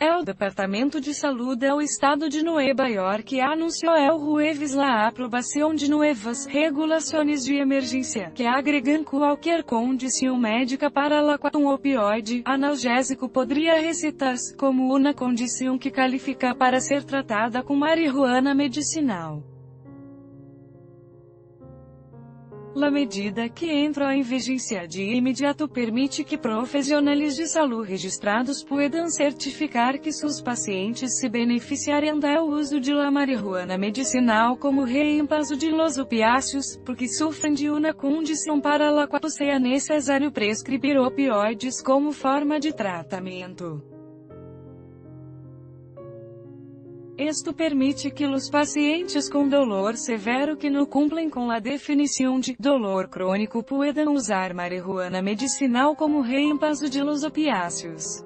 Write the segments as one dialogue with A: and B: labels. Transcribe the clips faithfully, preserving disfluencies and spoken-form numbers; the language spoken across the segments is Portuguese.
A: El Departamento de Saúde do Estado de Nueva York anunciou el jueves la aprobação de nuevas regulações de emergência, que agregam qualquer condição médica para la qual um opioide analgésico poderia recetar-se como uma condição que qualifica para ser tratada com marihuana medicinal. La medida, que entrou em vigência de imediato, permite que profissionais de saúde registrados puedan certificar que seus pacientes se beneficiarem do uso de la marihuana medicinal como reemplazo de los opiáceos, porque sofrem de uma condição para la qual seja necessário prescrever opioides como forma de tratamento. Isto permite que os pacientes com dolor severo que não cumprem com a definição de dolor crônico puedan usar marihuana medicinal como reemplazo de los opiáceos.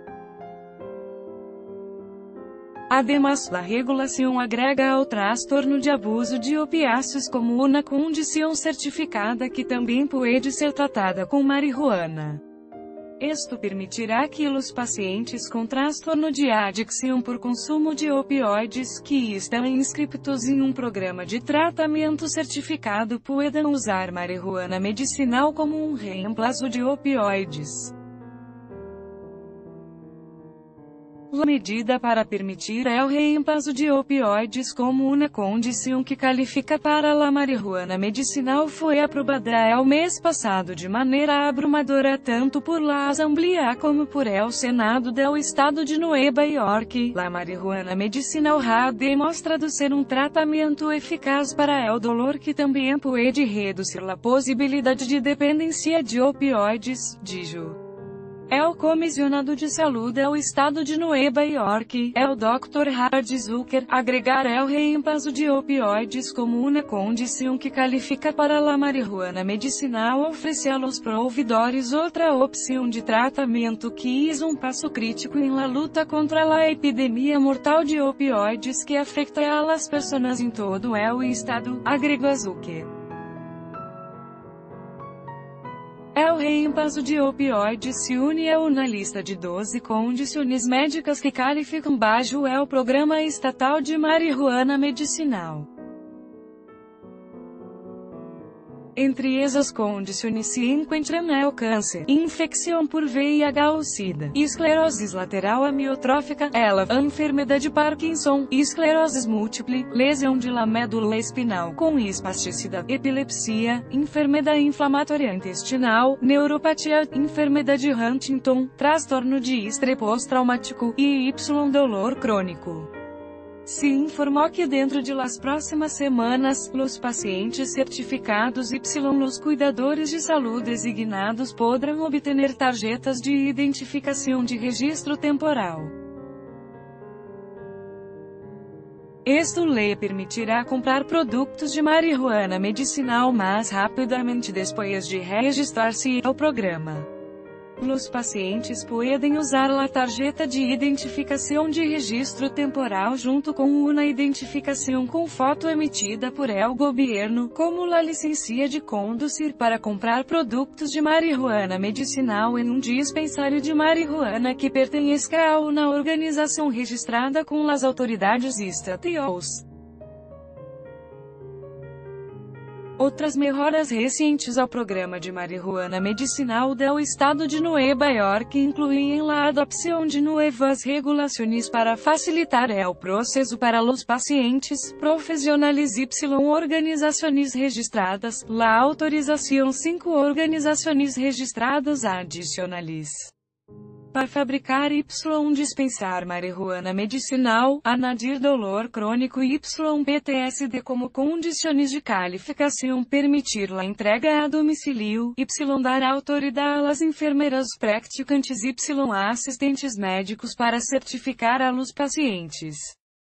A: Además, a regulação agrega ao transtorno de abuso de opiáceos como uma condição certificada que também pode ser tratada com marihuana. Isto permitirá que os pacientes com transtorno de adicção por consumo de opioides, que estão inscritos em um programa de tratamento certificado, puedan usar marihuana medicinal como um reemplazo de opioides. A medida para permitir el reemplazo de opioides como uma condição que qualifica para la marihuana medicinal foi aprovada el mês passado de maneira abrumadora tanto por la Assembleia como por el Senado do Estado de Nueva York. La marihuana medicinal ha demonstrado ser um tratamento eficaz para el dolor que também pode reduzir a possibilidade de dependência de opioides, dijo el comissionado de saúde do Estado de Nueva York, el doutor Howard Zucker, agregar el reemplazo de opioides como uma condição que qualifica para la marihuana medicinal oferece a los provedores outra opção de tratamento que é um passo crítico em la luta contra a epidemia mortal de opioides que afecta a las personas em todo el estado, agregou Zucker. El reemplazo de opioides se une a uma lista de doze condições médicas que qualificam bajo el Programa Estatal de Marihuana Medicinal. Entre essas condições se encontram el câncer, infecção por V I H ou SIDA, esclerose lateral amiotrófica, ela, enfermidade de Parkinson, esclerose múltiple, lesão de la médula espinal com espasticidade, epilepsia, enfermidade inflamatória intestinal, neuropatia, enfermidade de Huntington, transtorno de estresse pós-traumático, e Y dolor crônico. Se informou que dentro de las próximas semanas, os pacientes certificados y los cuidadores de saúde designados podrão obter tarjetas de identificação de registro temporal. Isto lhe permitirá comprar produtos de marihuana medicinal mais rapidamente depois de registrar-se ao programa. Os pacientes podem usar a tarjeta de identificação de registro temporal junto com uma identificação com foto emitida por el governo, como a licencia de conduzir, para comprar produtos de marihuana medicinal em um dispensário de marihuana que pertença a uma organização registrada com as autoridades estatais. Outras melhoras recentes ao programa de marihuana medicinal do Estado de Nueva York incluem a adopção de novas regulações para facilitar el processo para los pacientes, profissionais y organizações registradas, la autorização cinco organizações registradas adicionais para fabricar y dispensar marihuana medicinal, anadir dolor crônico y P T S D como condições de qualificação, permitir la entrega a domicílio, y dar autoridade às enfermeiras praticantes y assistentes médicos para certificar a los pacientes.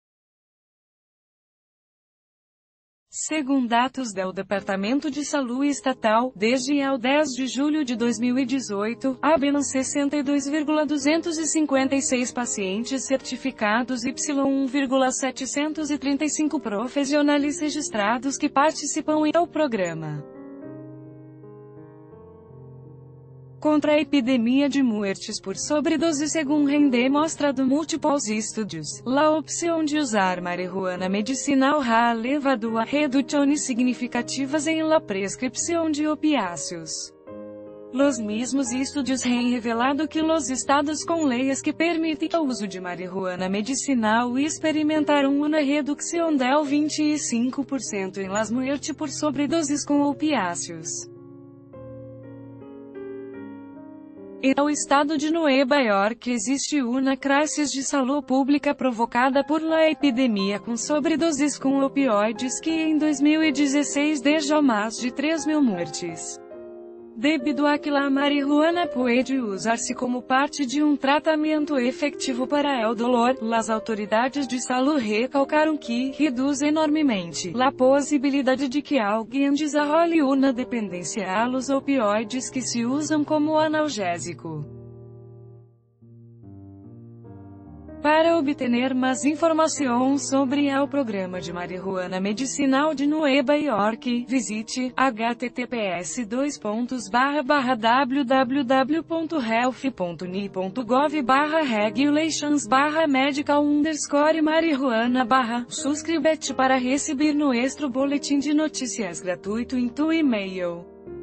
A: Segundo dados do Departamento de Saúde Estatal, desde o dez de julho de dois mil e dezoito, haviam sessenta e dois mil duzentos e cinquenta e seis pacientes certificados y um mil setecentos e trinta e cinco profissionais registrados que participam do programa. contra a epidemia de mortes por sobredosis según han demostrado múltiplos estudios. La opção de usar marihuana medicinal ha levado a reduções significativas em la prescripción de opiáceos. Los mismos estudios han revelado que los estados com leis que permitem o uso de marihuana medicinal experimentaram uma redução del vinte e cinco por cento em las muertes por sobredosis com opiáceos. E no estado de Nueva York existe uma crise de saúde pública provocada por la epidemia com sobredosis com opioides que em dois mil e dezesseis deixou mais de três mil mortes. Debido a que la marihuana pode usar-se como parte de um tratamento efetivo para o dolor, las autoridades de saúde recalcaram que reduz enormemente la possibilidade de que alguém desenvolva uma dependência a los opioides que se usam como analgésico. Para obter mais informações sobre o programa de marihuana medicinal de Nueva York, visite h t t p s dois pontos barra barra w w w ponto health ponto n i ponto gov barra regulations barra medical underscore marihuana barra. Suscríbete para receber nuestro boletim de notícias gratuito em tu e-mail.